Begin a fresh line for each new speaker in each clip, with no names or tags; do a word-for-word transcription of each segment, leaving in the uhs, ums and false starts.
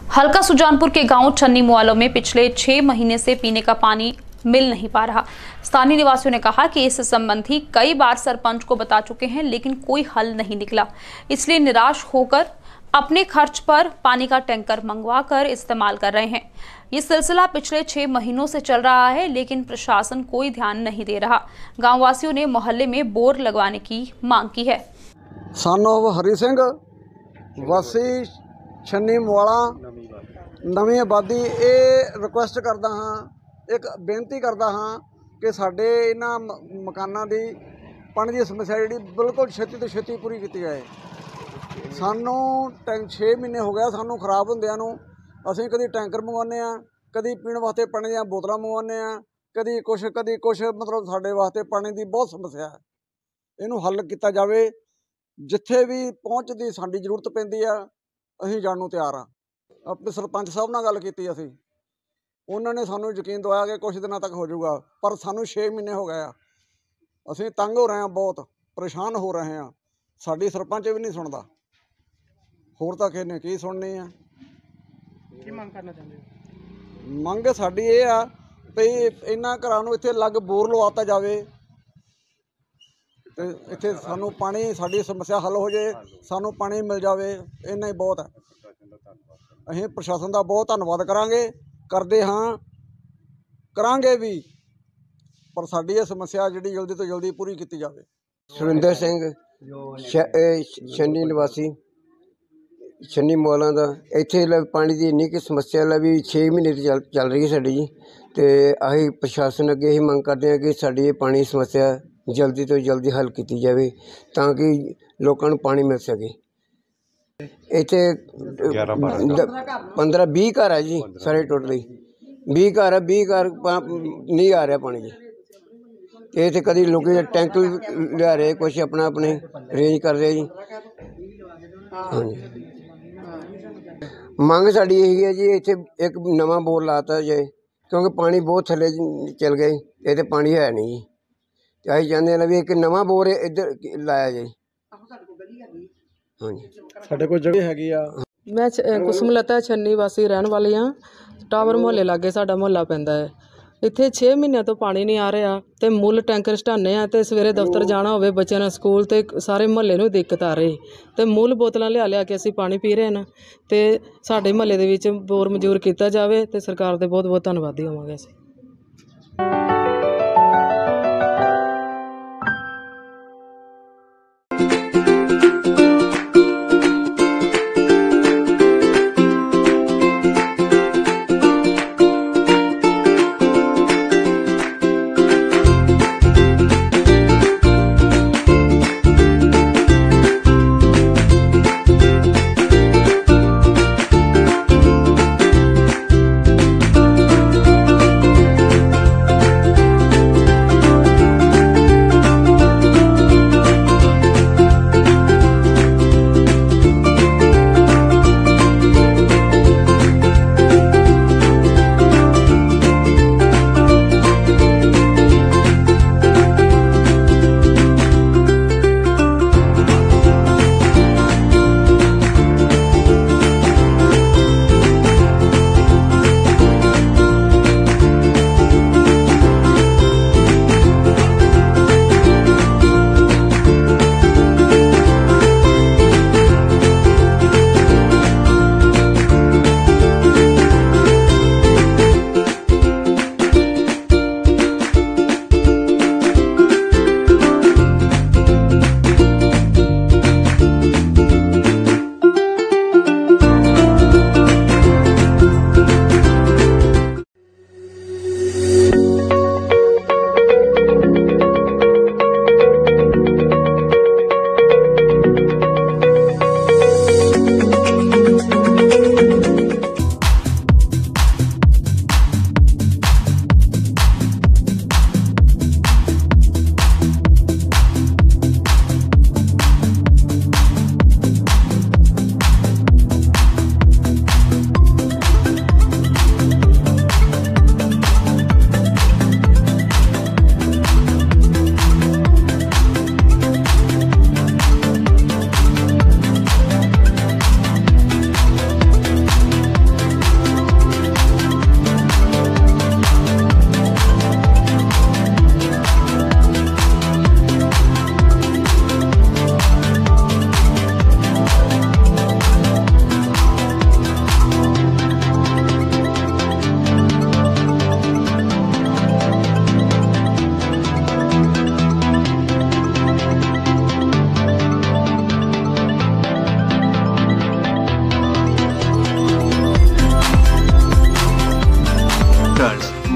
हल्का सुजानपुर के गांव छन्नी मुआलों में पिछले छह महीने से पीने का पानी मिल नहीं पा रहा। स्थानीय निवासियों ने कहा कि इस संबंधी कई बार सरपंच को बता चुके हैं, लेकिन कोई हल नहीं निकला। इसलिए निराश होकर अपने खर्च पर पानी का टैंकर मंगवा कर इस्तेमाल कर रहे हैं। ये सिलसिला पिछले छह महीनों से चल रहा है, लेकिन प्रशासन कोई ध्यान नहीं दे रहा। गाँव वासियों ने मोहल्ले में बोर लगवाने की मांग की है।
सन ऑफ हरी सिंह वासी छन्नी मुआला नवी आबादी ये रिक्वेस्ट करता हाँ, एक बेनती करता हाँ कि साडे इन्हां मकानां दी पानी की समस्या जी बिल्कुल छेती तो छेती पूरी की जाए। सानू टैंक छे महीने हो गया सानू खराब होंदियां नूं। असीं कदी टैंकर मंगवाने आ, कदी पीण वास्ते पानी दीयां बोतलां मंगवाने आ, कदी कुछ कदी कुछ मतलब साडे वास्ते पानी की बहुत समस्या है। इहनूं हल किया जाए। जिथे भी पहुँच की साडी जरूरत पैंदी आ असीं जाण नूं तैयार आ। अपने सरपंच साहब नाल गल कीती असीं, उन्होंने सानू यकीन दवाया कि कुछ दिनों तक हो जाऊगा, पर सानू छे महीने हो गए। असीं तंग हो रहे हैं, बहुत परेशान हो रहे हैं। साडी सरपंच भी नहीं सुनता, होर तां किहने की सुननी है।
की मंग करना चाहते हो?
मंग साडी ये आ भी इन्हां घरां नूं इत्थे लग बोर लवाता जावे ते इत्थे सानू पानी साडी समस्या हल हो जाए, सानू पानी मिल जाए, इन्ना ही बहुत है। असीं प्रशासन का बहुत धन्नवाद करांगे, करते हाँ, करांगे भी, पर साडी ये समस्या जिहड़ी जल्दी तो जल्दी पूरी की जाए।
सुरिंदर सिंह छन्नी निवासी छन्नी मुआला का इत्थे पानी की इन्नी कि समस्या ला भी छे महीने चल चल रही है साडी जी। तो असीं प्रशासन अगे यही मंग करते हैं कि साडी ये पानी समस्या जल्दी तो जल्दी हल की जाए ताकि लोगों को पानी मिल सके। इत्थे पंद्रह बीह घर है जी, सारे टोटली बीह घर है। बीह घर नहीं आ रहा पानी जी। इत्थे कभी लोग टैंक लिया रहे, कुछ अपना अपने अरेंज कर रहे जी। हाँ जी, मंग साड़ी यही है जी, इत्थे एक नवा बोर लाता जाए क्योंकि पानी बहुत थले चल गए, इत्थे पानी है नहीं जी। असीं चाहते हैं भी एक नवा बोर इधर लाया जाए। हाँ जी,
साडे कोल जगह हैगी आ।
मैं कुसुमलता छन्नी वासी रहन वाली हाँ। टावर मुहल्ले लागे साडा मुहल्ला पैंदा है। इत्थे छे महीनों तो पानी नहीं आ रहा ते मुल टैंकर सटाने आ ते सवेरे दफ्तर जाना होवे बच्चों ने स्कूल ते सारे मुहल्ले नूं दिक्कत आ रही ते मुल बोतलां लिया लिया के असीं पानी पी रहे हैं ते साडे मुहल्ले दे विच बोर मंजूर किया जाए ते सरकार दे बहुत बहुत धन्नवादी होवांगे असीं।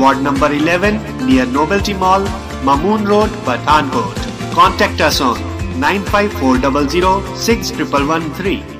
Ward number eleven, near Novelty Mall, Mamoon Road, Pathankot. Contact us on nine five four zero zero six one one one three.